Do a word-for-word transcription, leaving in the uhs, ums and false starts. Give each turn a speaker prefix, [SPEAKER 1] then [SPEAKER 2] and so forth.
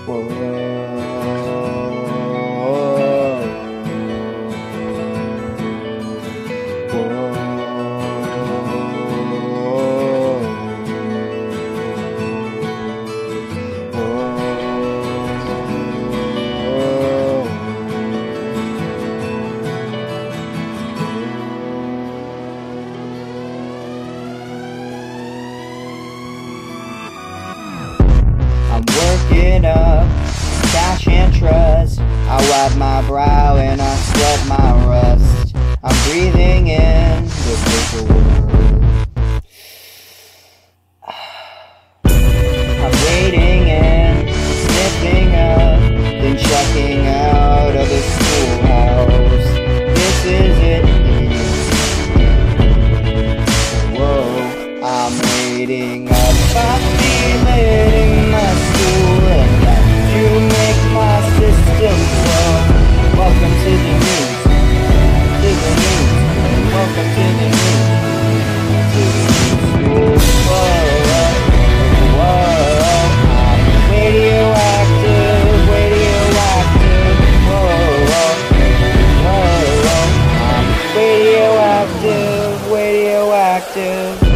[SPEAKER 1] I'm working up cash and trust. I wipe my brow and I sweat my rust. I'm breathing in the visual world. I'm waiting and sniffing up, then checking out of the schoolhouse. This is it. Whoa, I'm waiting up. I feel it in my school and you make my system flow. Welcome to the news, to the news. Welcome to the news, to the new school. Whoa, whoa, I'm radioactive, radioactive. Whoa, whoa, whoa, I'm radioactive, radioactive.